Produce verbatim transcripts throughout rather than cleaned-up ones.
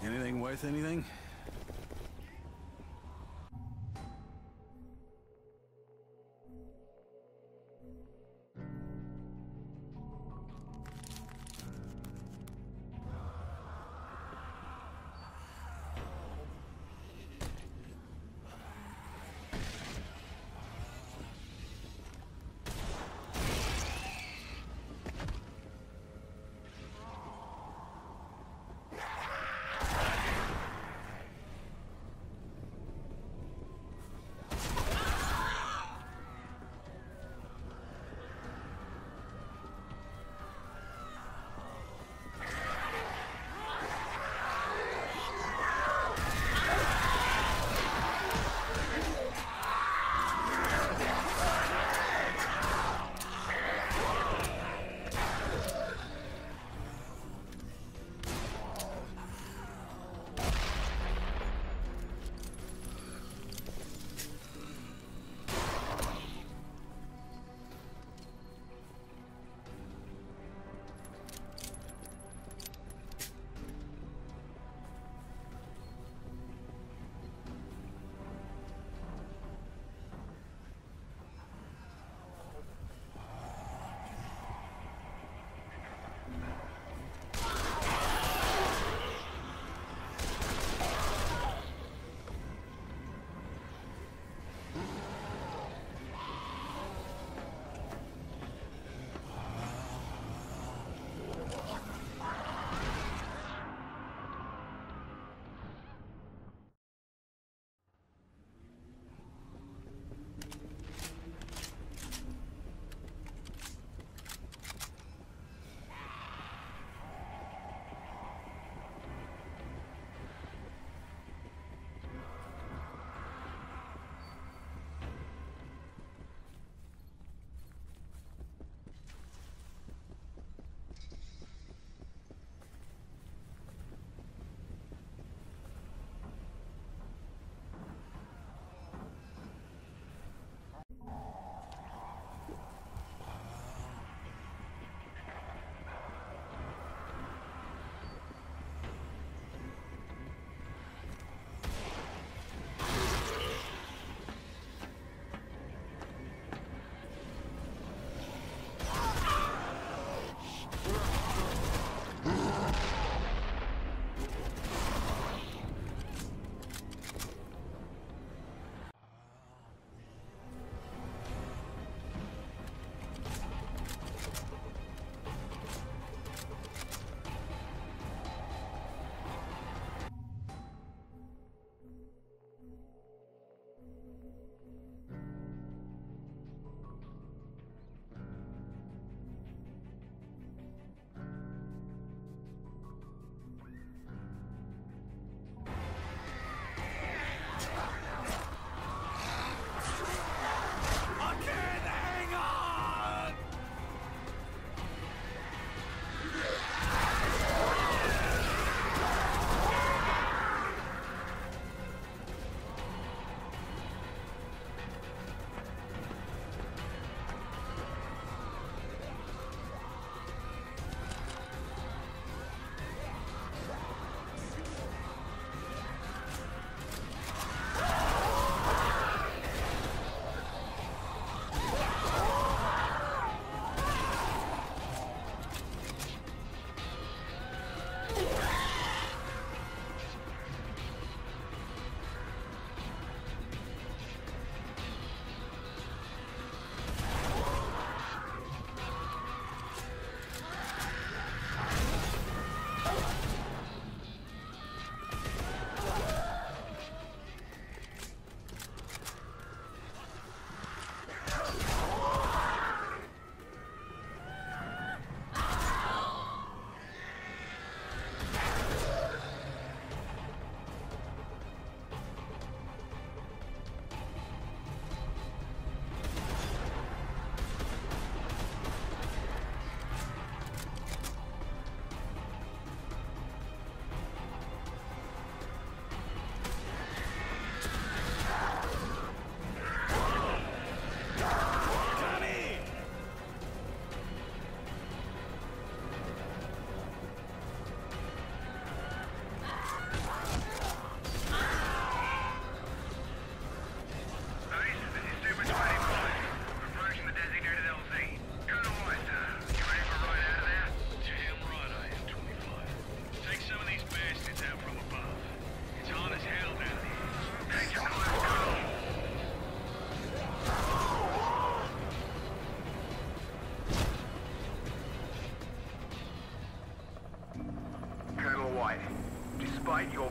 Anything worth anything?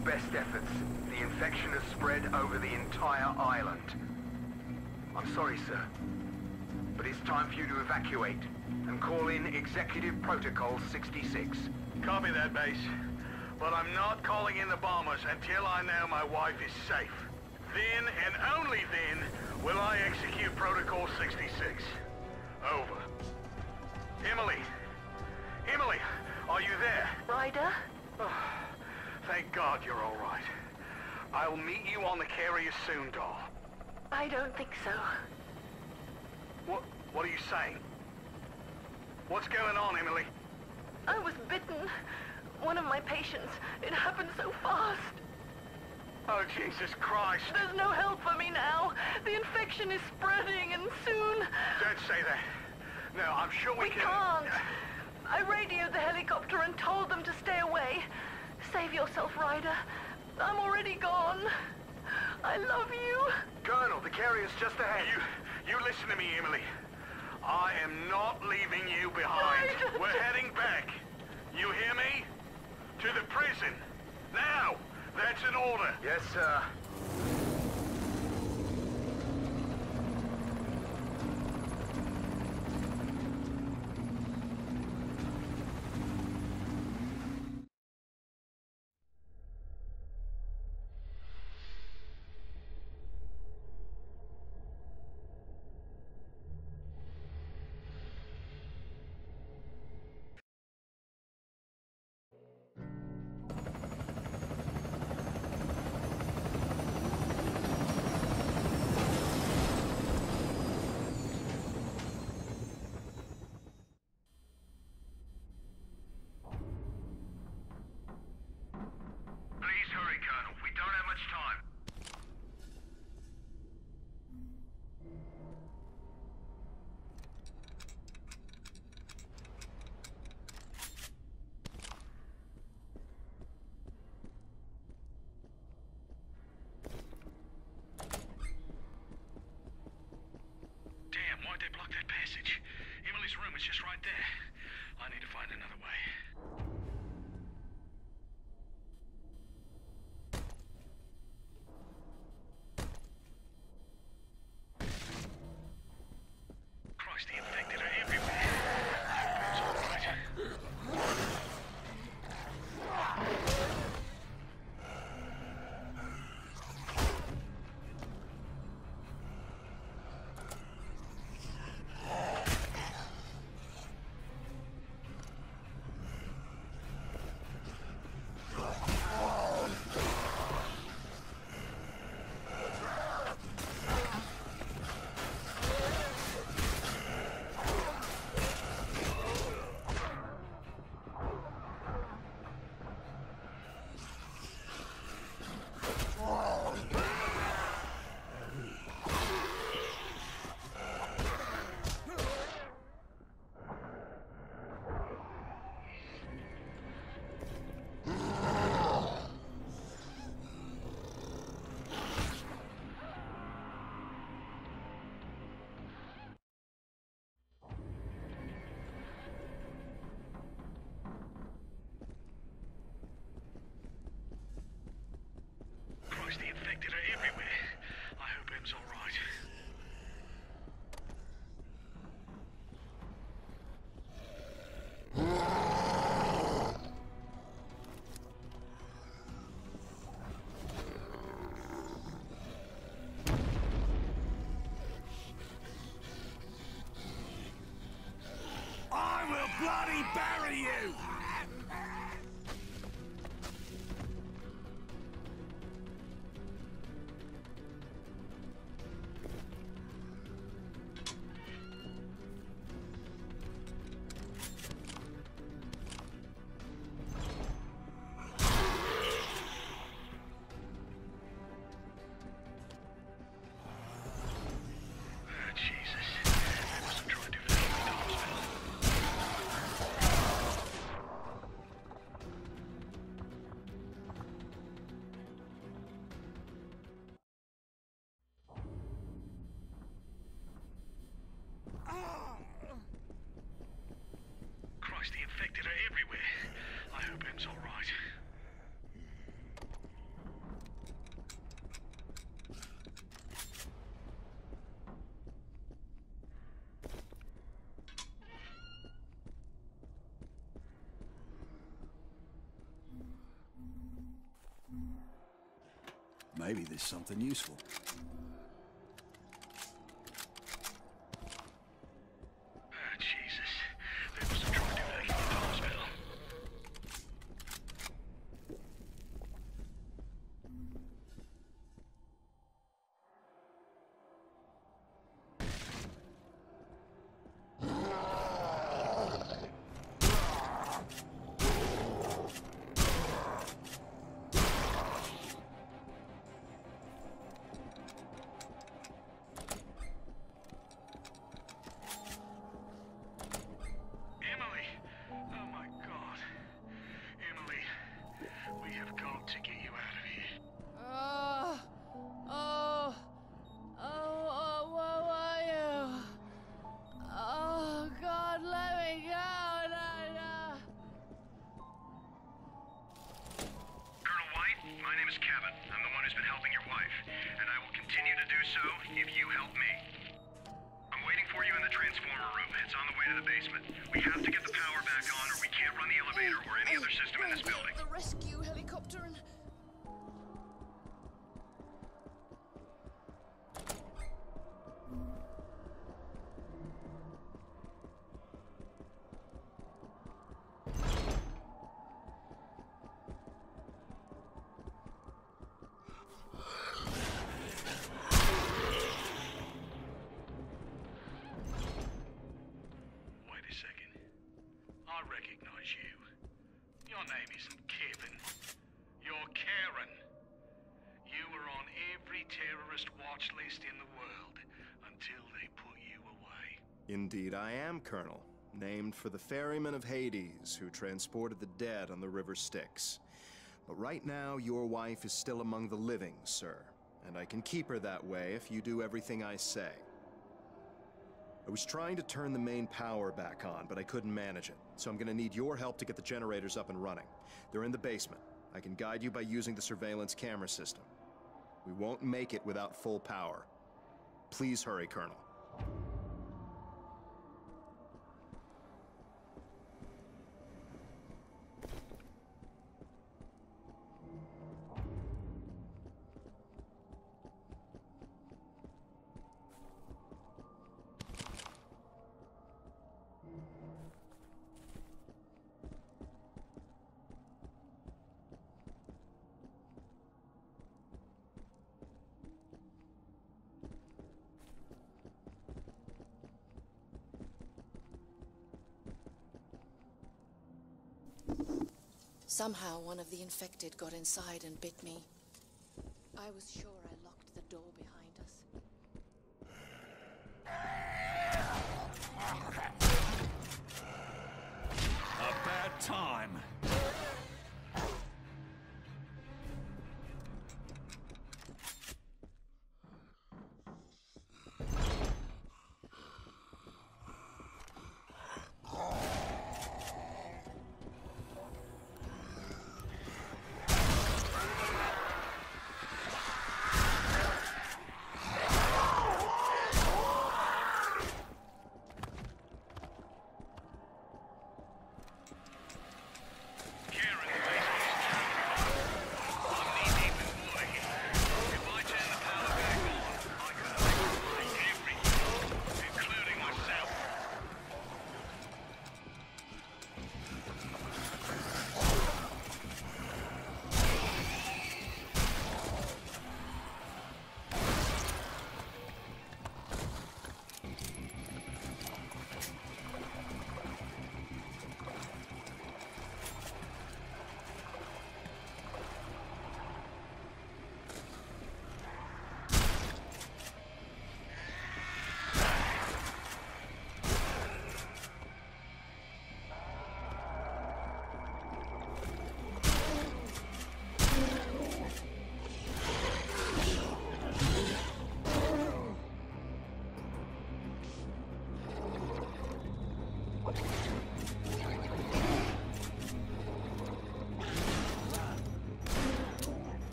best efforts. The infection has spread over the entire island. I'm sorry, sir, but it's time for you to evacuate and call in Executive Protocol sixty-six. Copy that, base. But I'm not calling in the bombers until I know my wife is safe. Then, and only then, will I execute Protocol sixty-six. Over. Emily! Emily! Are you there? Ryder? Oh, thank God you're all right. I'll meet you on the carrier soon, doll. I don't think so. What, what are you saying? What's going on, Emily? I was bitten. One of my patients. It happened so fast. Oh, Jesus Christ. There's no help for me now. The infection is spreading, and soon... Don't say that. No, I'm sure we, we can... We can't. I radioed the helicopter and told them to stay away. Save yourself, Ryder. I'm already gone. I love you. Colonel, the carrier's just ahead. You, you listen to me, Emily. I am not leaving you behind. Ryder. We're heading back. You hear me? To the prison. Now! That's an order. Yes, sir. Why'd they block that passage? Emily's room is just right there. I need to find another way. Christ, the infected are everywhere. I hope it's all right. The infected are everywhere. I hope Em's all right. I will bloody bury you! Maybe there's something useful. Ah, Jesus. They must have tried to evacuate the hospital. Indeed, I am, Colonel. Named for the ferryman of Hades who transported the dead on the River Styx. But right now, your wife is still among the living, sir. And I can keep her that way if you do everything I say. I was trying to turn the main power back on, but I couldn't manage it. So I'm gonna need your help to get the generators up and running. They're in the basement. I can guide you by using the surveillance camera system. We won't make it without full power. Please hurry, Colonel. Somehow one of the infected got inside and bit me. I was sure I locked the door behind us. A bad time.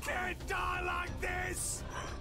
can't die like this!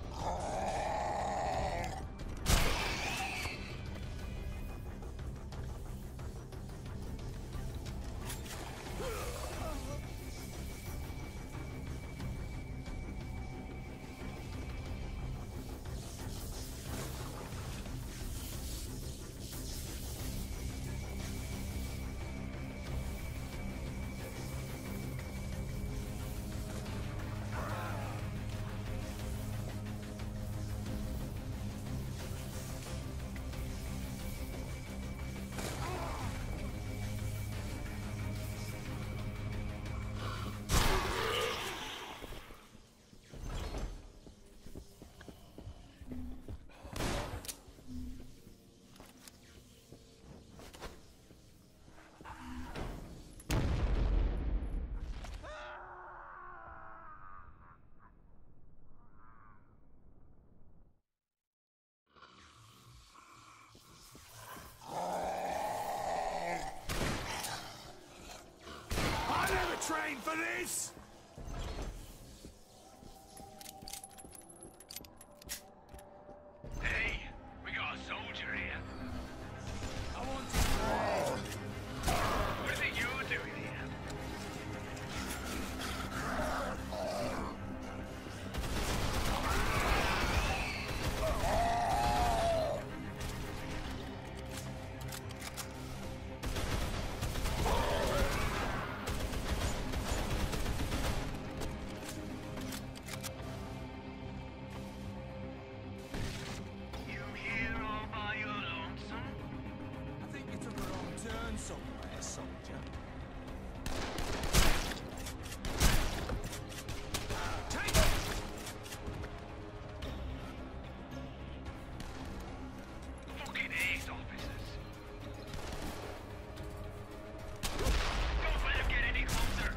Trained for this? Hey, we got a soldier here. I want to... What is it you're doing here? Somewhere, soldier. Take it! Fucking ace, officers. Don't let him get any closer.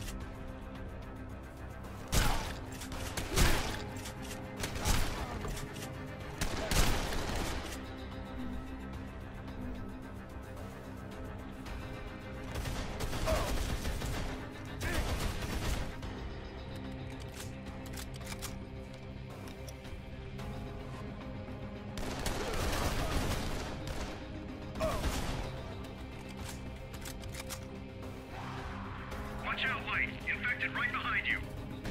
Watch out, Light. Infected right behind you.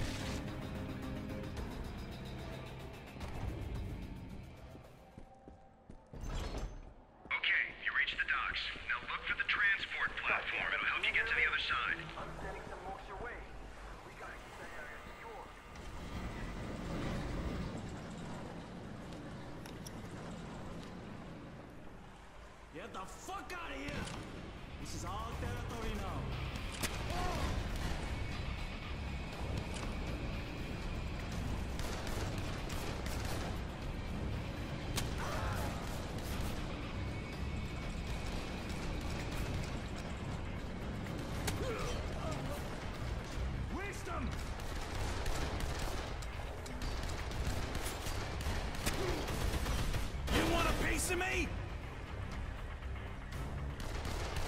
Okay, you reached the docks. Now look for the transport platform. It'll help you get to the other side. I'm sending some mooks your way. We gotta keep that area secure. Get the fuck out of here! This is our territory now. Wisdom! You want a piece of me?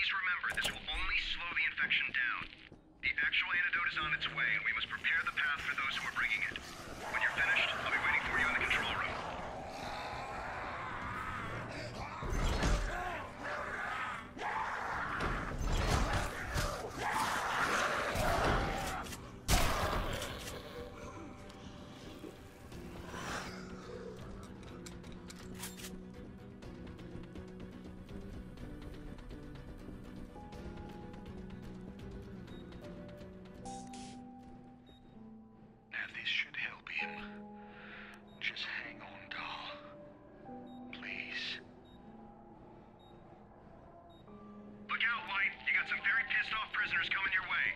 Just remember, this will only slow the infection down. The actual antidote is on its way, and we must prepare the path for those who are bringing it. When you're finished, I'll be waiting for you in the control room. Just hang on, doll. Please. Look out, White. You got some very pissed off prisoners coming your way.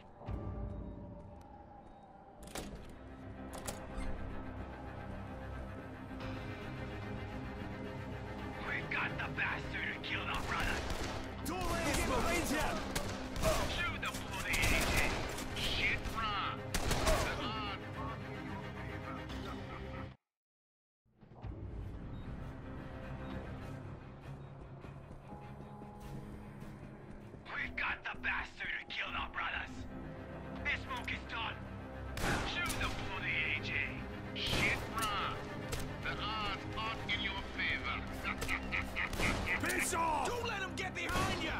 We got the bastard who killed our brother. Don't let him get behind you! Shoot the bloody agent. Shit wrong. Got the bastard who killed our brothers. This smoke is done. Shoot the bloody A J. Shit wrong. The odds aren't in your favor. Piss off! Don't let him get behind you!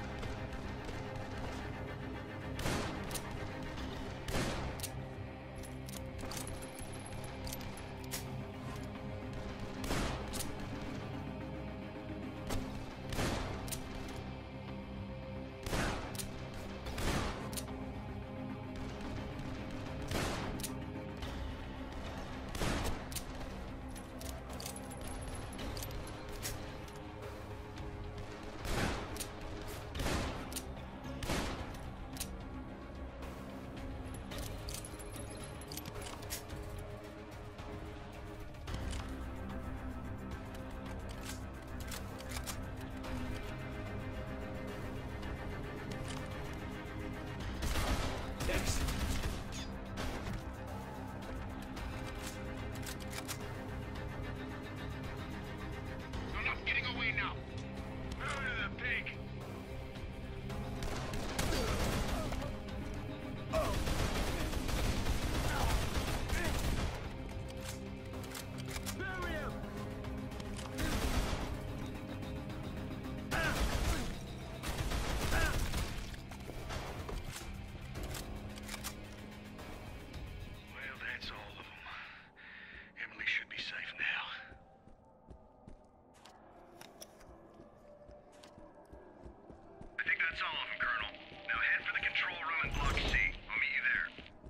Thanks. I'm not getting away now. Murder the pig. Bury him! Well, that's all of them. Emily should be safe now. I think that's all of them, Colonel. Now head for the control room in Block C. I'll meet you there.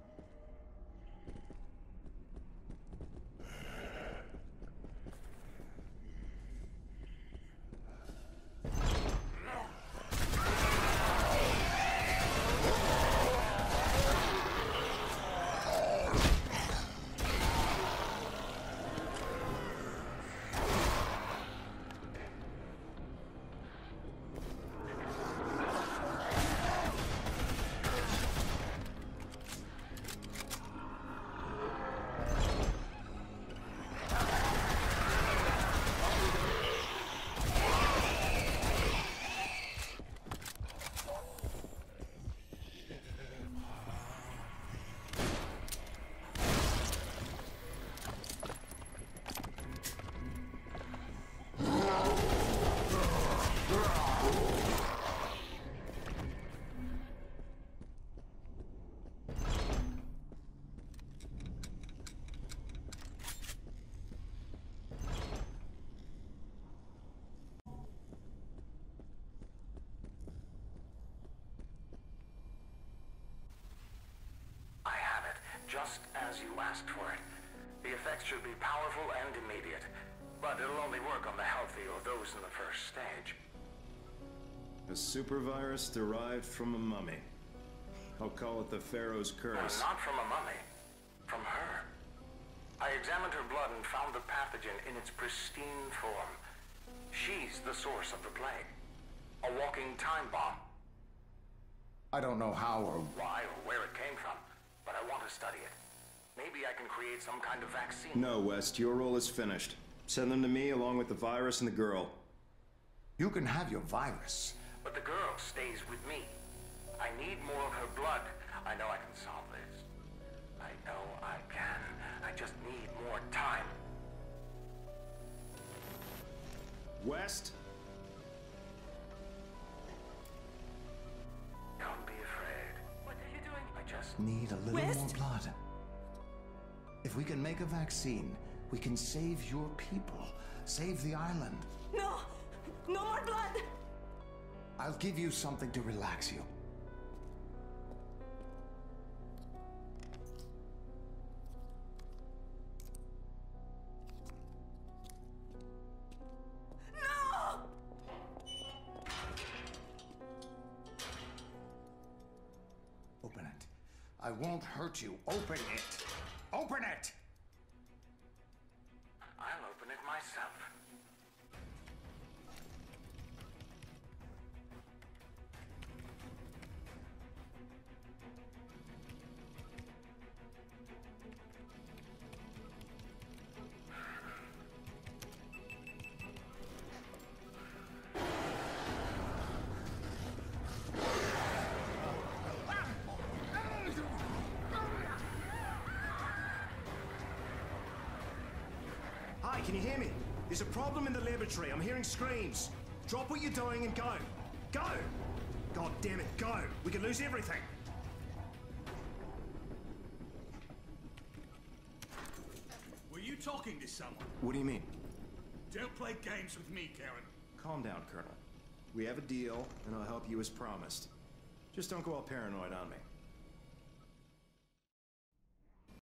just as you asked for it. The effects should be powerful and immediate, but it'll only work on the healthy or those in the first stage. A supervirus derived from a mummy. I'll call it the Pharaoh's curse. No, not from a mummy. From her. I examined her blood and found the pathogen in its pristine form. She's the source of the plague. A walking time bomb. I don't know how or why or where it came from, but I want to study it. Maybe I can create some kind of vaccine. No, West, your role is finished. Send them to me along with the virus and the girl. You can have your virus, but but the girl stays with me. I need more of her blood. I know I can solve this. I know I can. I just need more time. West? Don't be afraid. What are you doing? I just Need a little West? more blood. If we can make a vaccine, we can save your people. Save the island. No! No more blood! I'll give you something to relax you. No! Open it. I won't hurt you. Open it. Open it! I'll open it myself. Hi, can you hear me? There's a problem in the laboratory. I'm hearing screams. Drop what you're doing and go. Go! God damn it, go! We could lose everything. Were you talking to someone? What do you mean? Don't play games with me, Karen. Calm down, Colonel. We have a deal, and I'll help you as promised. Just don't go all paranoid on me.